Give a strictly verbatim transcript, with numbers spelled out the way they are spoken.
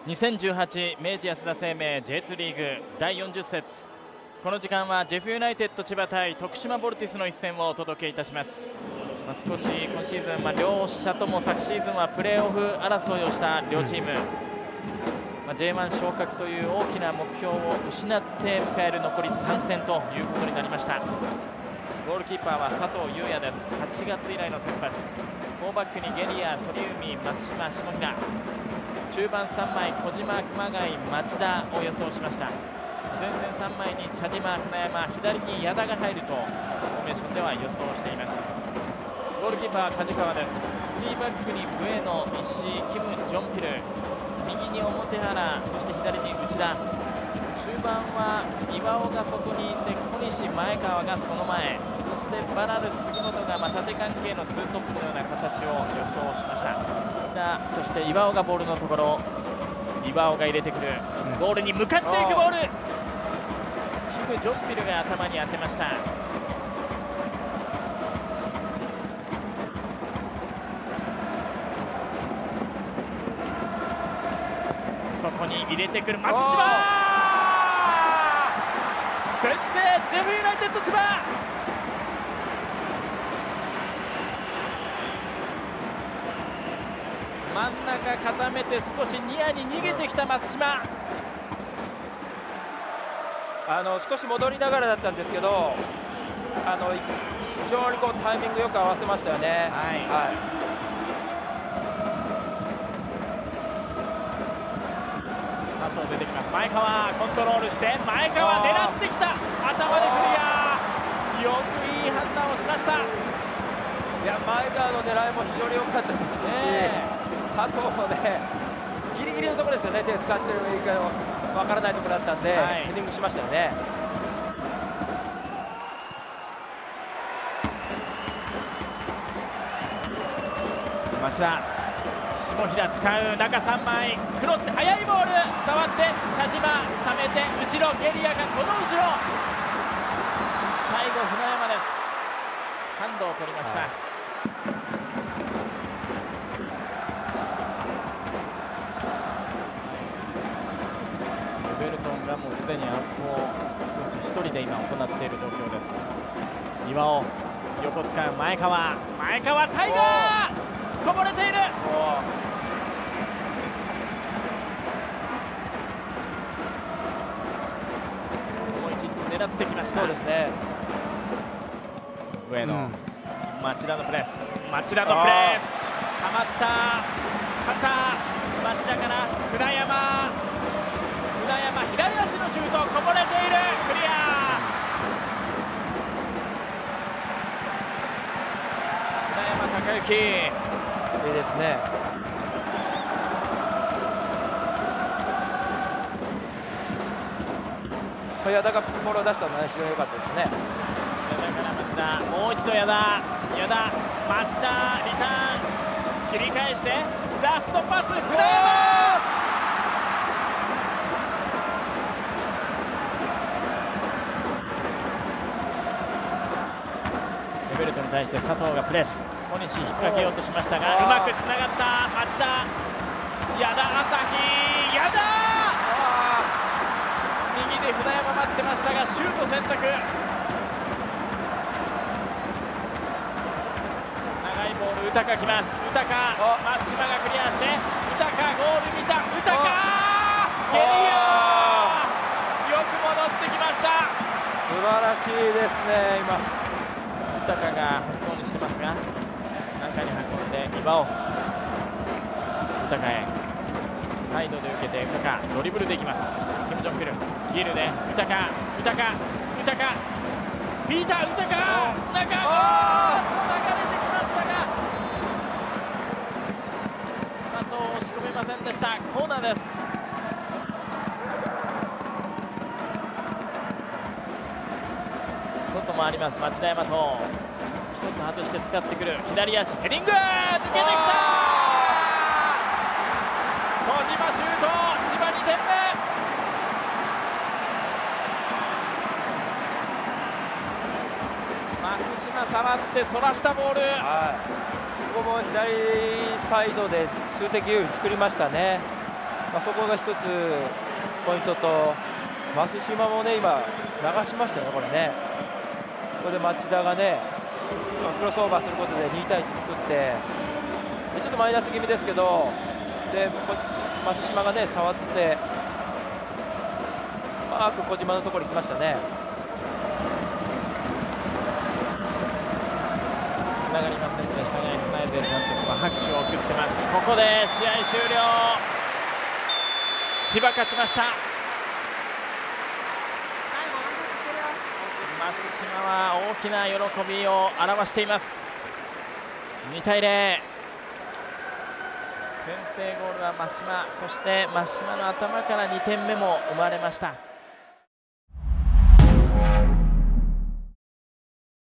にせんじゅうはち明治安田生命 ジェイツー リーグだいよんじゅっ節、この時間はジェフユナイテッド千葉対徳島ボルティスの一戦をお届けいたします。まあ、少し今シーズン、まあ、両者とも昨シーズンはプレーオフ争いをした両チーム、まあ、ジェイワン 昇格という大きな目標を失って迎える残りさん戦ということになりました。ゴールキーパーは佐藤優也です。はちがつ以来の先発。フォーバックにゲリア、鳥海、松島、下平、中盤さんまい、小島、熊谷、町田を予想しました。前線さんまいに茶島、船山、左に矢田が入るとフォーメーションでは予想しています。ゴールキーパー梶川です。スリーバックにブエノ、石井、キム、ジョンピル、右に表原、そして左に内田、中盤は岩尾がそこにいて小西、前川がその前、そしてバラル、杉本がまあ縦関係のツートップのような形を予想しました。そして岩尾がボールのところ、岩尾が入れてくる、ゴールに向かっていくボール、キム・ジョンピルが頭に当てました。そこに入れてくる松島、先制、ジェフユナイテッド千葉。真ん中固めて少しニアに逃げてきた松島、 あの少し戻りながらだったんですけど、あの非常にこうタイミングよく合わせましたよね。はい、はい、 佐藤出てきます。前川コントロールして、前川狙ってきた、頭でクリア、よくいい判断をしました。 いや、前川の狙いも非常に良かったですし、ね、佐藤もねギリギリのところですよね。手使ってるいいかわからないところだったんで、はい、ヘディングしましたよね。 町田、下平使う、中さんまい、クロス、速いボール、触って茶島、ためて後ろ、ゲリアがこの後ろ、最後船山です。ハンドを取りました。はい、ベルトンがもうすでにアップを少し一人で今行っている状況です。岩尾、横使う、前川、前川タイガー、こぼれている。思い切って狙ってきました。 そうですね。 上野、うん、町田のプレス、町田のプレス、はまった、肩、町田から船山、船山左足のシュート、こぼれている、クリア。船山孝之、 いいですね。矢田がボールを出したのは非常に良かったですね。 矢田から町田、もう一度矢田、矢田、町田、リターン、切り返してラストパス、船山、レベルトに対して佐藤がプレス、小西引っ掛けようとしましたがうまくつながった町田、矢田朝日、矢田、右で船山待ってましたがシュート選択、長いボール、宇高来ます、宇高、松島がクリアして、宇高ゴール見た、宇高、ゲリア、よく戻ってきました。 素晴らしいですね。今宇高が欲しそうにしてますが中に運んで岩尾、宇高へサイドで受けて宇高ドリブルでいきます。キム・ジョンピルヒールで宇高、宇高、宇高、ピーター、宇高、中、流れてきましたが佐藤押し込めませんでした。コーナーです。外もあります。町田大和一つ外して使ってくる、左足ヘディング、抜けてきた、小島シュート、千葉にてんめ、松島触ってそらしたボール、 はい、ここも左サイドで数的優位作りましたね。 まあ、そこが一つポイントと、増島もね今流しましたよね、これね。ここで町田がねクロスオーバーすることでに対いち作って、でちょっとマイナス気味ですけど、で増島がね触ってうまく小島のところに来ましたね。 つながりませんでしたが、スナイデル監督は拍手を送ってます。ここで試合終了。千葉勝ちました。増島は大きな喜びを表しています。に対ゼロ、先制ゴールは増島、そして増島の頭からにてんめも生まれました。